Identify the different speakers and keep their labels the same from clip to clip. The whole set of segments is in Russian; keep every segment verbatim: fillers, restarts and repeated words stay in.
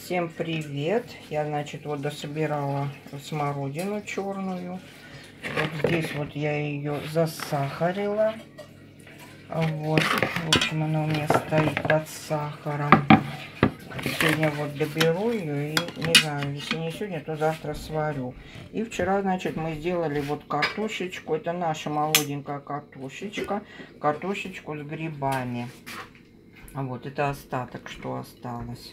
Speaker 1: Всем привет! Я, значит, вот дособирала смородину черную. Вот здесь вот я ее засахарила. Вот, в общем, она у меня стоит под сахаром. Сегодня вот доберу ее и, не знаю, если не сегодня, то завтра сварю. И вчера, значит, мы сделали вот картошечку. Это наша молоденькая картошечка. Картошечку с грибами. Вот, это остаток, что осталось.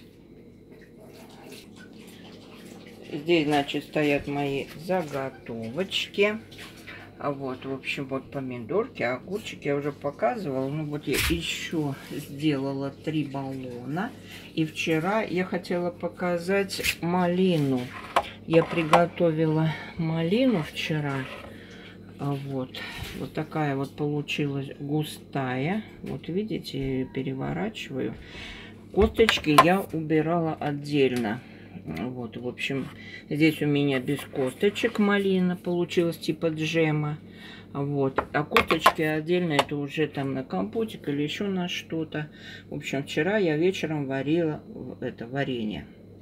Speaker 1: Здесь, значит, стоят мои заготовочки. А вот, в общем, вот помидорки, огурчики я уже показывала. Ну, вот я еще сделала три баллона. И вчера я хотела показать малину. Я приготовила малину вчера. Вот, вот такая вот получилась густая. Вот видите, я ее переворачиваю. Косточки я убирала отдельно. Вот, в общем, здесь у меня без косточек малина получилась, типа джема. Вот, а косточки отдельно, это уже там на компотик или еще на что-то. В общем, вчера я вечером варила это варенье.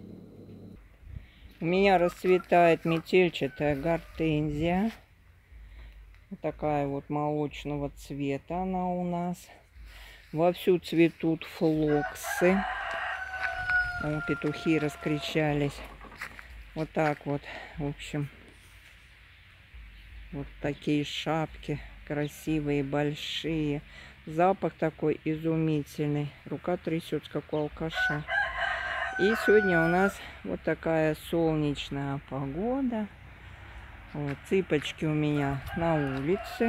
Speaker 1: У меня расцветает метельчатая гортензия. Вот такая вот молочного цвета она у нас. Вовсю цветут флоксы. О, петухи раскричались. Вот так вот, в общем, вот такие шапки красивые, большие. Запах такой изумительный. Рука трясется, как у алкаша. И сегодня у нас вот такая солнечная погода. Вот, цыпочки у меня на улице.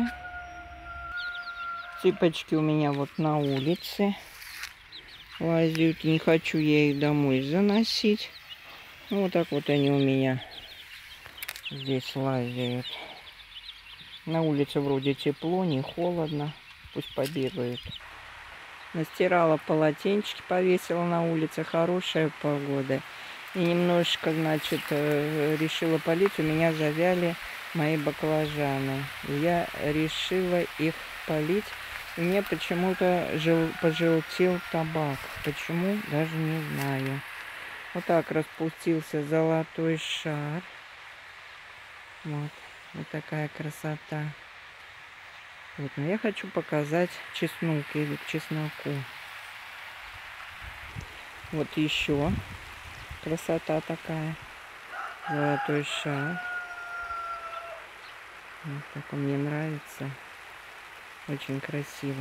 Speaker 1: Цыпочки у меня вот на улице лазят. Не хочу я их домой заносить. Ну, вот так вот они у меня здесь лазят. На улице вроде тепло, не холодно. Пусть побегают. Настирала полотенчики, повесила на улице. Хорошая погода. И немножечко, значит, решила полить. У меня завяли мои баклажаны. Я решила их полить. У меня почему-то жел... пожелтел табак. Почему? Даже не знаю. Вот так распустился золотой шар. Вот. Вот такая красота. Вот. Но я хочу показать чеснок или к чесноку. Вот еще красота такая. Золотой шар. Вот так он мне нравится. Очень красиво.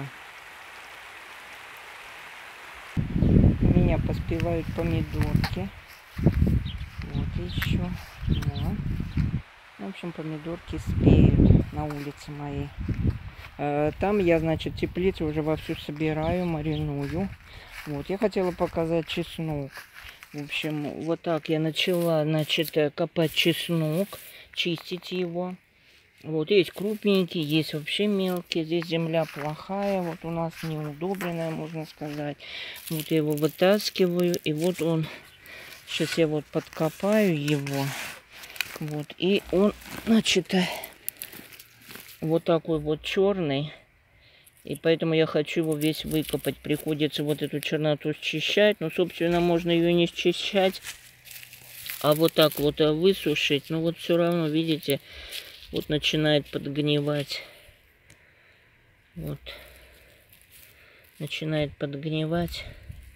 Speaker 1: У меня поспевают помидорки. Вот еще. Вот. В общем, помидорки спеют на улице моей. Там я, значит, теплицу уже вовсю собираю, мариную. Вот, я хотела показать чеснок. В общем, вот так я начала, значит, копать чеснок, чистить его. Вот, есть крупненький, есть вообще мелкий. Здесь земля плохая, вот у нас неудобренная, можно сказать. Вот я его вытаскиваю, и вот он, сейчас я вот подкопаю его. Вот, и он, значит, вот такой вот черный. И поэтому я хочу его весь выкопать. Приходится вот эту черноту счищать. Ну, собственно, можно ее не счищать, а вот так вот высушить. Но вот все равно, видите, вот начинает подгнивать. Вот. Начинает подгнивать.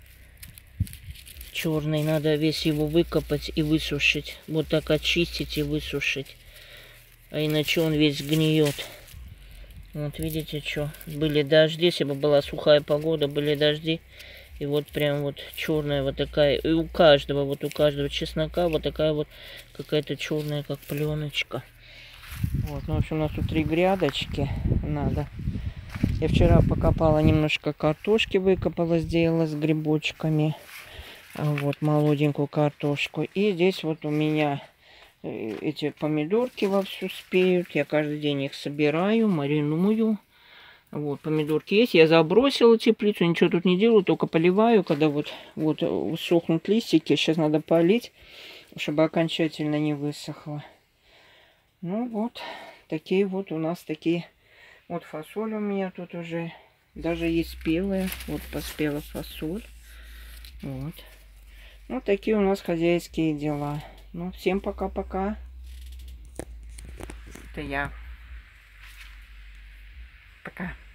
Speaker 1: Черный. Надо весь его выкопать и высушить. Вот так очистить и высушить. А иначе он весь гниет. Вот видите, что. Были дожди. Если бы была сухая погода, были дожди. И вот прям вот черная вот такая. И у каждого, вот у каждого чеснока вот такая вот какая-то черная, как пленочка. Вот, ну, в общем, у нас тут три грядочки надо. Я вчера покопала немножко картошки, выкопала, сделала с грибочками. Вот, молоденькую картошку. И здесь вот у меня эти помидорки вовсю спеют. Я каждый день их собираю, мариную. Вот, помидорки есть. Я забросила теплицу, ничего тут не делаю, только поливаю, когда вот, вот сохнут листики. Сейчас надо полить, чтобы окончательно не высохло. Ну вот, такие вот у нас такие. Вот фасоль у меня тут уже. Даже есть спелая. Вот поспела фасоль. Вот. Вот такие у нас хозяйские дела. Ну, всем пока-пока. Это я. Пока.